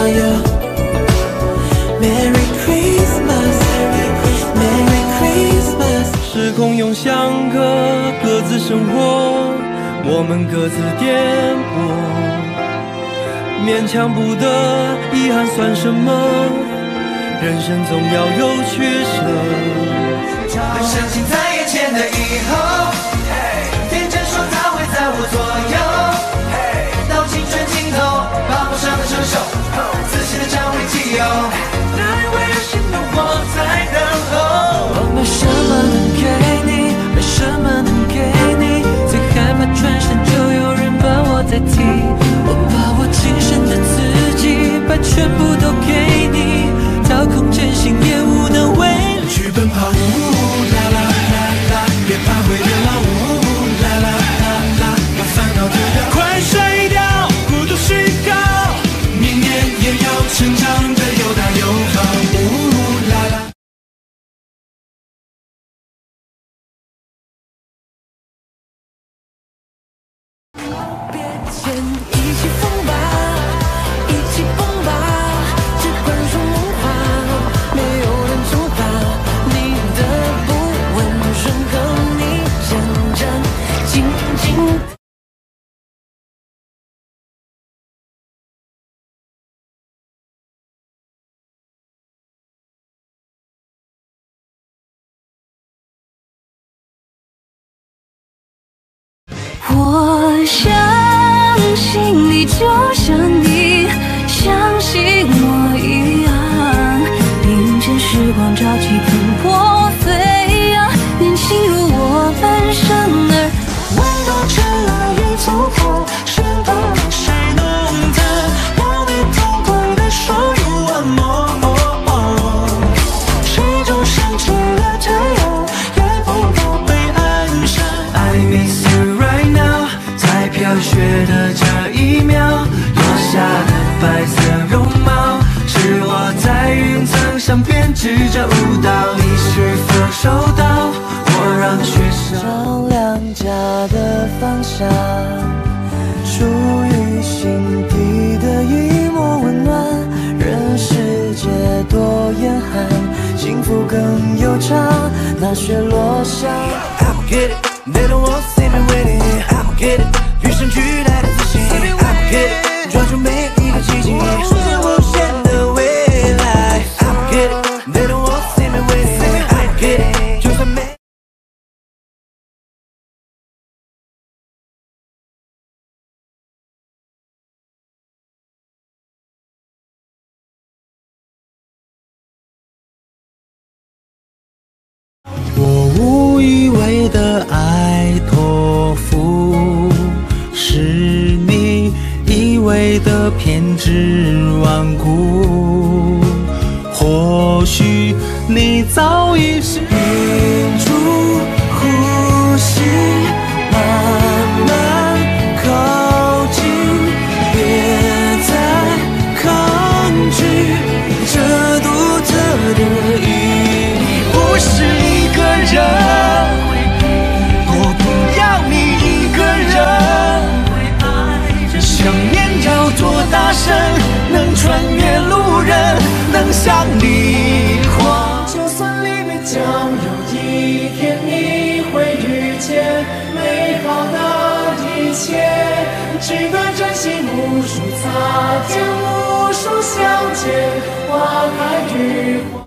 Merry Christmas, Merry Christmas。 时空用相隔，各自生活，我们各自颠簸。勉强不得，遗憾算什么？人生总要有取舍。 很相信在眼前的以后，天真说它会在我左右。到青春尽头，把梦想的成熟，自信的占为己有。那一位有心的我在等候。 我没什么能给你，没什么能给你，最害怕转身就有人把我代替。我把我今生的自己，把全部都给你，掏空真心也无能为力。 去奔跑，呜啦啦啦啦，别怕会流浪，呜啦啦啦啦，把烦恼丢掉，快甩掉孤独虚高，明年也要成长的又大又好，呜啦啦。 别见一起疯吧，一起疯吧，只管说梦话，没有人阻挡你的不问，顺和你真正静静。我相信你，就像你相信我一样，并肩时光朝气蓬勃飞扬，年轻如我们生儿。 万道尘埃已走破，身旁谁能弹？要你痛快的说 You want more，谁就升起了太阳，也不怕被暗杀。I miss you right now， 在飘雪的这一秒，落下的白色绒毛，是我在云层上编织着舞蹈。你是否收到？我让雪上两家的方向，属于心底的一抹温暖。任世界多严寒，幸福更悠长。那雪落下。I will get it， they don't want to see me winning。I will get it， 与生俱来的自信。I will get it， 抓住每一个奇迹，实现无限的未来。I will get it， they don't want to see me winning。I will get it， 就算没。 我无以为的爱托付，是你以为的偏执顽固。或许你早已是屏住呼吸，慢慢靠近，别再抗拒这独特的意义。 不是一个人，我不要你一个人。想念要多大声，能穿越路人，能向你晃。就算黎明将有一天你会遇见美好的一切，只管真心无数擦肩，无数相见，花开与花。